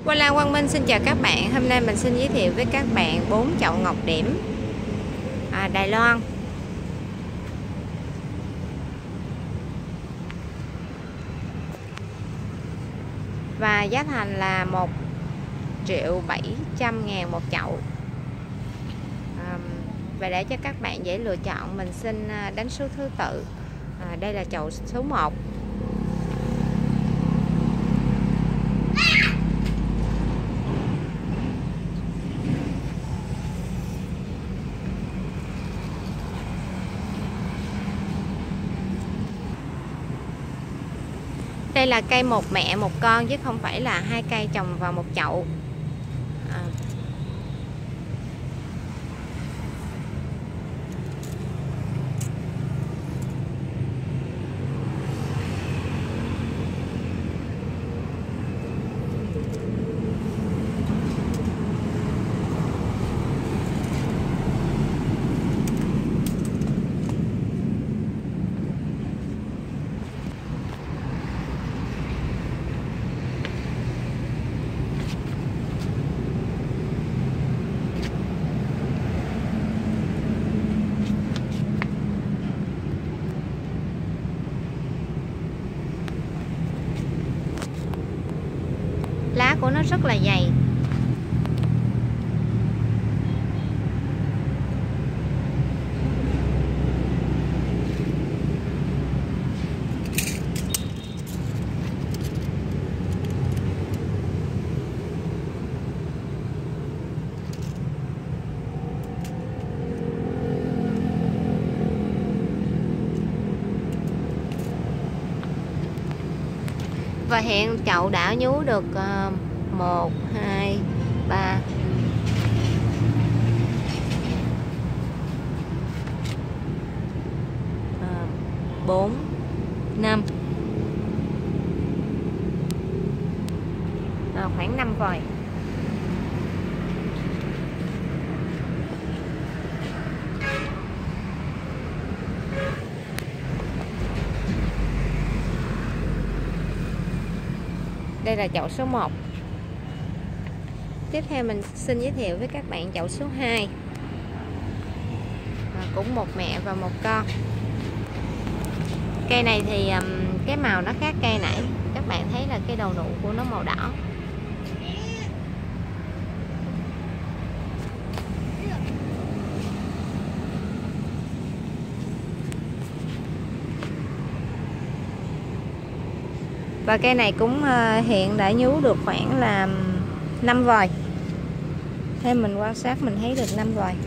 Hoa Lan Quang Minh xin chào các bạn. Hôm nay mình xin giới thiệu với các bạn 4 chậu ngọc điểm Đài Loan. Và giá thành là 1.700.000 một chậu. Và để cho các bạn dễ lựa chọn, mình xin đánh số thứ tự. Đây là chậu số 1. Đây là cây một mẹ một con chứ không phải là hai cây trồng vào một chậu. Lá của nó rất là dày. Và hiện chậu đã nhú được 1, 2, 3, 4, 5, khoảng 5 vòi. Đây là chậu số 1. Tiếp theo mình xin giới thiệu với các bạn chậu số 2. Cũng một mẹ và một con. Cây này thì cái màu nó khác cây nãy. Các bạn thấy là cái đầu nụ của nó màu đỏ. Và cây này cũng hiện đã nhú được khoảng là 5 vòi. Theo mình quan sát mình thấy được 5 vòi.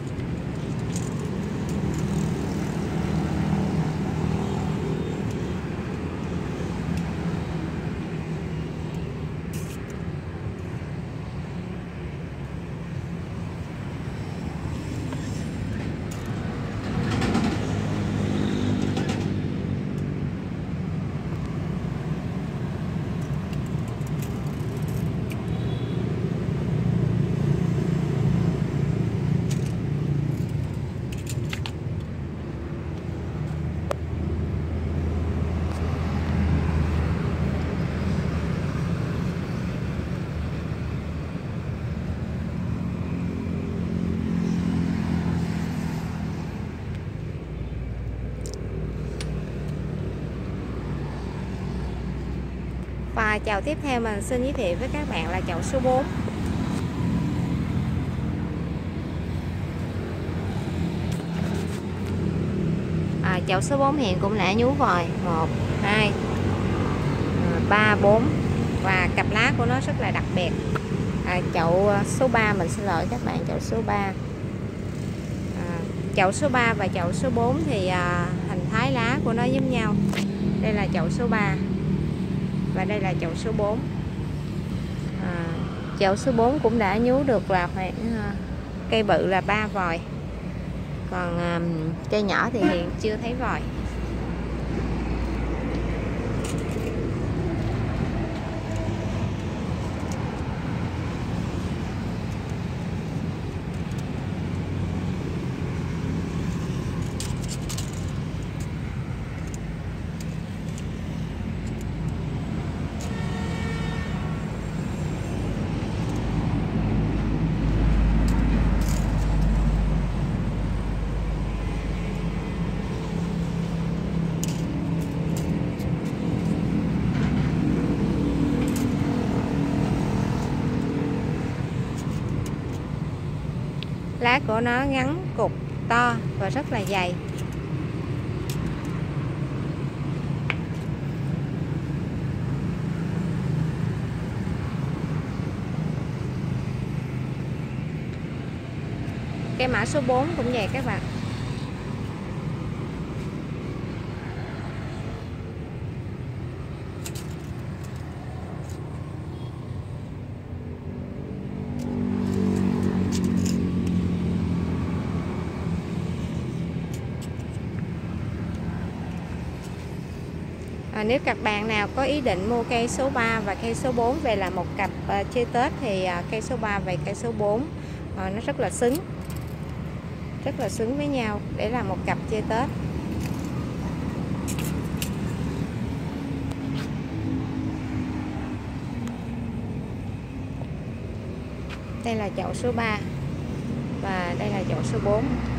Và chậu tiếp theo mình xin giới thiệu với các bạn là chậu số 4. Chậu số 4 hiện cũng đã nhú vòi 1, 2, 3, 4 và cặp lá của nó rất là đặc biệt. Chậu số 3 mình xin lỗi các bạn, chậu số 3. Chậu số 3 và chậu số 4 thì hình thái lá của nó giống nhau. Đây là chậu số 3 và đây là chậu số 4. Chậu số 4 cũng đã nhú được là khoảng cây bự là 3 vòi. Còn cây nhỏ thì hiện chưa thấy vòi. Lá của nó ngắn, cục, to và rất là dày. Cây mã số 4 cũng vậy các bạn. Nếu các bạn nào có ý định mua cây số 3 và cây số 4 về là một cặp chơi Tết thì cây số 3 và cây số 4 nó rất là xứng với nhau để làm một cặp chơi Tết. Đây là chậu số 3 và đây là chậu số 4.